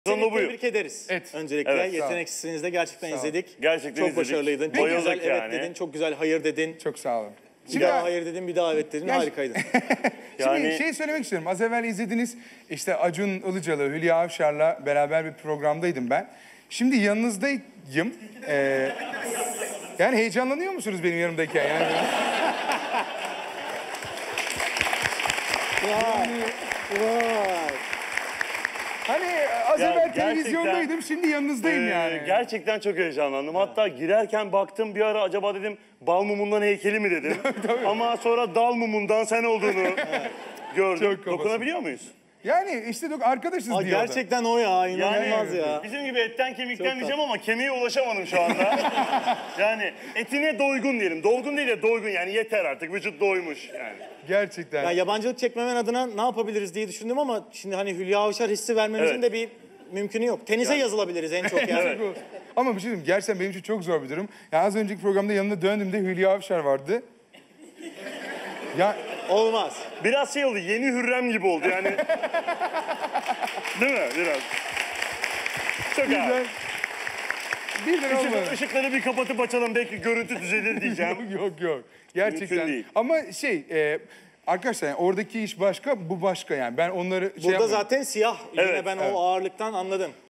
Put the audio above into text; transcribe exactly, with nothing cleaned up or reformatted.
Seni buyur. tebrik ederiz. Evet. Öncelikle Evet, yeteneksizde gerçekten izledik. Gerçekten çok izledik. başarılıydın. Çok Bayıldık güzel evet yani. dedin, çok güzel hayır dedin. Çok sağ olun. Bir Şimdi, daha hayır dedin, bir daha evet dedin. Ya- Harikaydın. şimdi Yani- şey söylemek istiyorum. Az evvel izlediniz işte Acun Ilıcalı, Hülya Avşar'la beraber bir programdaydım ben. Şimdi yanınızdayım. Ee, yani heyecanlanıyor musunuz benim yanımdayken? Yani... Vay. Hani az Ya evvel gerçekten- televizyondaydım, şimdi yanınızdayım Ee, yani. Gerçekten çok heyecanlandım. Hatta girerken baktım bir ara acaba dedim bal mumundan heykeli mi dedim. Ama sonra dal mumundan sen olduğunu gördüm. Çok kafası. Dokunabiliyor muyuz? Yani işte dok- arkadaşız Aa, diyor. da. gerçekten o ya, inanılmaz ya. Bizim gibi etten kemikten Çok diyeceğim ama kemiğe ulaşamadım şu anda. Yani etine doygun diyelim. Dolgun değil de doygun, yani yeter artık. Vücut doymuş yani. Gerçekten. Ya yabancılık çekmemen adına ne yapabiliriz diye düşündüm ama şimdi hani Hülya Avşar hissi vermemizin Evet. de bir mümkünü yok. Tenise yazılabiliriz en çok yani. Bu- Ama bir şey diyeyim, gerçekten benim için çok zor bir durum. Ya az önceki programda yanına döndüğümde Hülya Avşar vardı. Ya Olmaz. Biraz şey oldu, yeni Hürrem gibi oldu yani. Değil mi? Biraz. Çok birden... ağır. Birden olmadı. Işık, ışıkları bir kapatıp açalım, belki görüntü düzelir diyeceğim. Yok yok. Gerçekten. Mümkün değil. Ama şey... E, arkadaşlar yani oradaki iş başka, bu başka yani. Ben onları şey Burada yapmıyorum. zaten siyah. Yine Evet, ben evet. o ağırlıktan anladım.